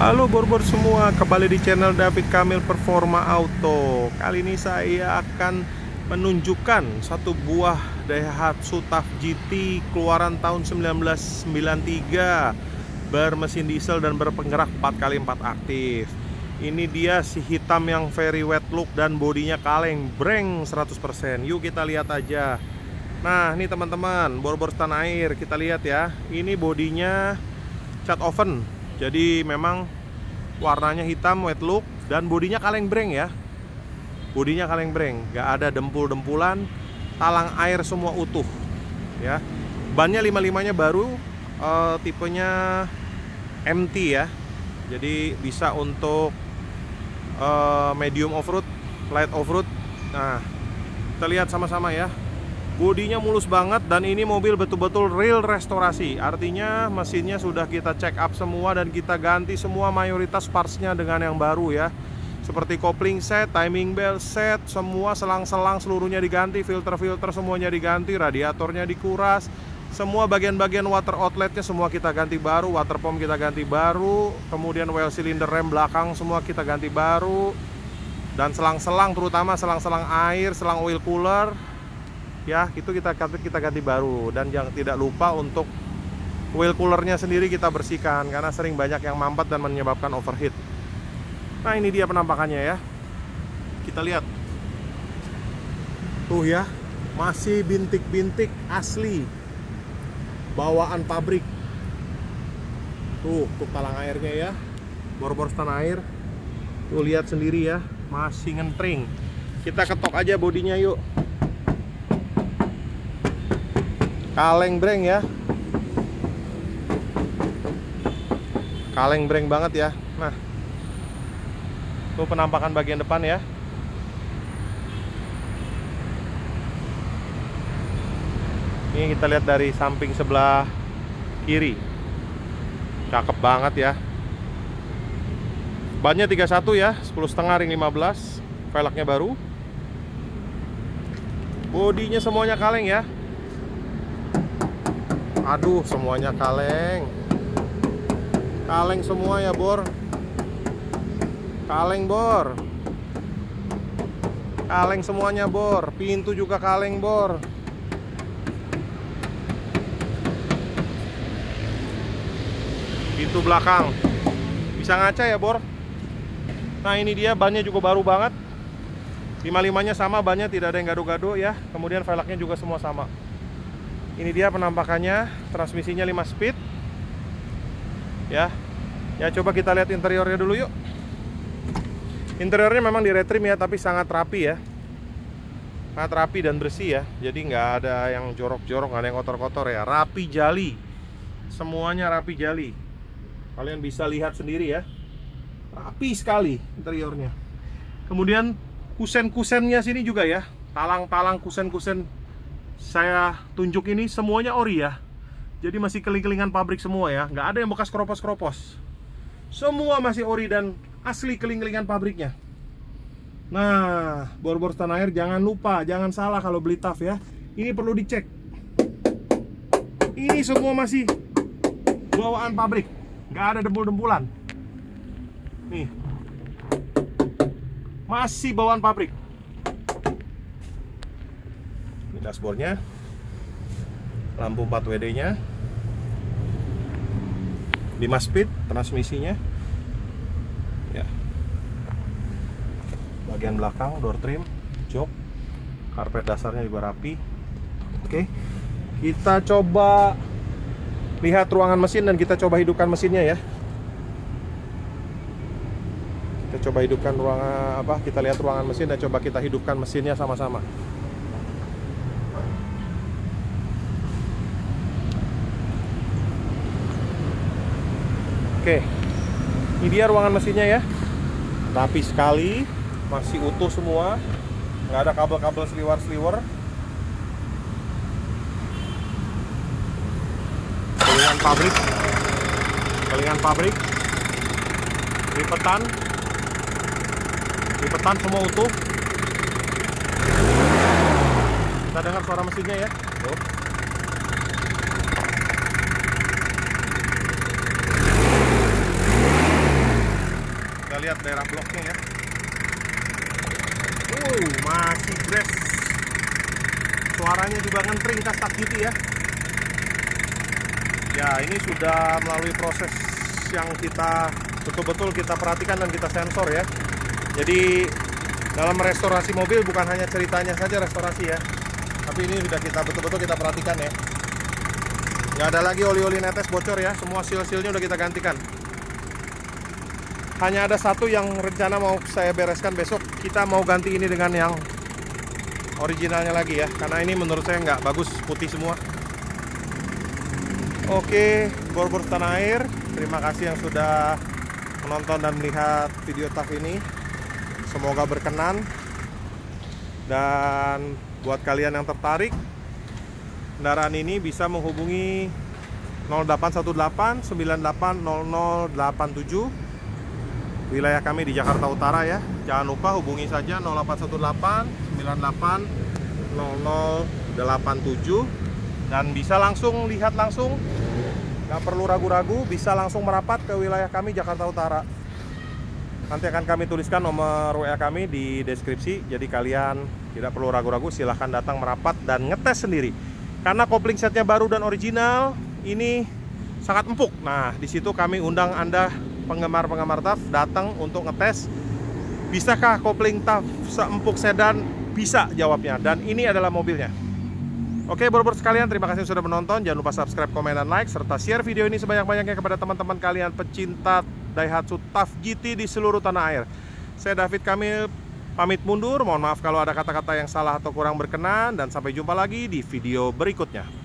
Halo bor-bor semua, kembali di channel David Kamil Performa Auto. Kali ini saya akan menunjukkan satu buah Daihatsu TAF GT keluaran tahun 1993, bermesin diesel dan berpenggerak 4x4 aktif. Ini dia si hitam yang very wet look dan bodinya kaleng breng 100%. Yuk kita lihat aja. Nah ini teman-teman, bor-bor tanah air, kita lihat ya. Ini bodinya cat oven, jadi memang warnanya hitam wet look dan bodinya kaleng breng ya. Bodinya kaleng breng, gak ada dempul-dempulan, talang air semua utuh ya. Bannya 55-nya baru, tipenya MT ya. Jadi bisa untuk medium off-road, light off-road. Nah, kita lihat sama-sama ya. Bodinya mulus banget dan ini mobil betul-betul real restorasi. Artinya mesinnya sudah kita check up semua dan kita ganti semua mayoritas partsnya dengan yang baru ya. Seperti kopling set, timing belt set, semua selang-selang seluruhnya diganti, filter-filter semuanya diganti, radiatornya dikuras, semua bagian-bagian water outletnya semua kita ganti baru, water pump kita ganti baru, kemudian well cylinder rem belakang semua kita ganti baru, dan selang-selang terutama selang-selang air, selang oil cooler ya, itu kita ganti baru. Dan jangan tidak lupa untuk oil coolernya sendiri kita bersihkan karena sering banyak yang mampet dan menyebabkan overheat. Nah ini dia penampakannya ya. Kita lihat tuh ya, masih bintik-bintik asli bawaan pabrik. Tuh talang airnya ya, bor-bor tanah air. Tuh lihat sendiri ya, masih ngentring. Kita ketok aja bodinya yuk. Kaleng breng ya, kaleng breng banget ya. Nah, tuh penampakan bagian depan ya. Ini kita lihat dari samping sebelah kiri, cakep banget ya. Bannya 31 ya, 10,5 ring 15, velgnya baru. Bodinya semuanya kaleng ya. Aduh, semuanya kaleng. Kaleng semua ya, bor. Kaleng, bor. Kaleng semuanya, bor. Pintu juga kaleng, bor. Pintu belakang bisa ngaca ya, bor. Nah, ini dia, bannya juga baru banget. 55-nya sama, bannya tidak ada yang gado-gado ya. Kemudian velgnya juga semua sama. Ini dia penampakannya, transmisinya 5 speed ya. Ya coba kita lihat interiornya dulu yuk. Interiornya memang di retrim ya, tapi sangat rapi ya. Sangat rapi dan bersih ya. Jadi nggak ada yang jorok-jorok, nggak ada yang kotor-kotor ya. Rapi jali, semuanya rapi jali. Kalian bisa lihat sendiri ya, rapi sekali interiornya. Kemudian kusen-kusennya sini juga ya, talang-talang kusen-kusen saya tunjuk ini semuanya ori ya. Jadi masih keling-kelingan pabrik semua ya, nggak ada yang bekas keropos-keropos. Semua masih ori dan asli keling-kelingan pabriknya. Nah, bor-bor tanah air jangan lupa, jangan salah kalau beli TAF ya. Ini perlu dicek. Ini semua masih bawaan pabrik, nggak ada dempul-dempulan. Nih, masih bawaan pabrik. Dashboardnya, lampu 4WD nya, 5 speed transmisinya ya. Bagian belakang door trim, jok, karpet dasarnya juga rapi. Oke, kita coba lihat ruangan mesin dan kita coba hidupkan mesinnya ya. Kita coba hidupkan ruangan kita lihat ruangan mesin dan coba kita hidupkan mesinnya sama-sama. Oke, ini dia ruangan mesinnya ya. Rapi sekali, masih utuh semua, nggak ada kabel-kabel seliwer-seliwer. Kelingan pabrik, kelingan pabrik, lipetan, lipetan semua utuh. Kita dengar suara mesinnya ya. Tuh. lihat daerah bloknya ya. Masih brass. Suaranya juga ngentring khas Tough GT ya. Ya, ini sudah melalui proses yang kita betul-betul kita perhatikan dan kita sensor ya. Jadi dalam restorasi mobil bukan hanya ceritanya saja restorasi ya, tapi ini sudah kita betul-betul kita perhatikan ya. Nggak ada lagi oli-oli netes bocor ya, semua seal-sealnya udah kita gantikan. Hanya ada satu yang rencana mau saya bereskan besok. Kita mau ganti ini dengan yang originalnya lagi ya, karena ini menurut saya nggak bagus, putih semua. Oke, bor-bor tanah air, terima kasih yang sudah menonton dan melihat video Tough ini. Semoga berkenan. Dan buat kalian yang tertarik, kendaraan ini bisa menghubungi 0818 980087, wilayah kami di Jakarta Utara ya. Jangan lupa hubungi saja 0818 980087 dan bisa langsung lihat langsung, nggak perlu ragu-ragu, bisa langsung merapat ke wilayah kami Jakarta Utara. Nanti akan kami tuliskan nomor WA kami di deskripsi, jadi kalian tidak perlu ragu-ragu, silahkan datang merapat dan ngetes sendiri. Karena kopling setnya baru dan original, ini sangat empuk. Nah, di situ kami undang Anda penggemar-penggemar Tough datang untuk ngetes. Bisakah kopling Tough seempuk sedan? Bisa jawabnya, dan ini adalah mobilnya. Oke, bor-bor sekalian, terima kasih sudah menonton. Jangan lupa subscribe, komen, dan like, serta share video ini sebanyak-banyaknya kepada teman-teman kalian pecinta Daihatsu Tough GT di seluruh tanah air. Saya David Kamil, pamit mundur. Mohon maaf kalau ada kata-kata yang salah atau kurang berkenan, dan sampai jumpa lagi di video berikutnya.